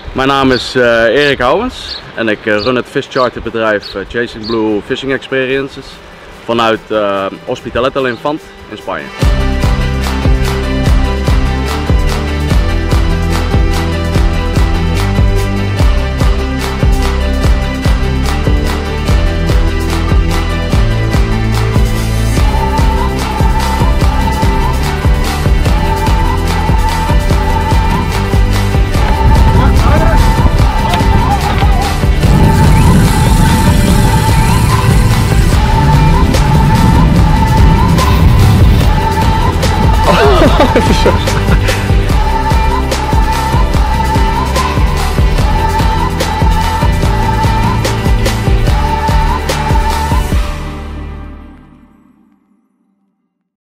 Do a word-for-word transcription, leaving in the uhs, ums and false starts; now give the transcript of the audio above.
Mijn naam is uh, Erik Ouwens en ik uh, run het vischarterbedrijf uh, Chasing Blue Fishing Experiences vanuit uh, Hospitalet del Infant in Spanje. Sure.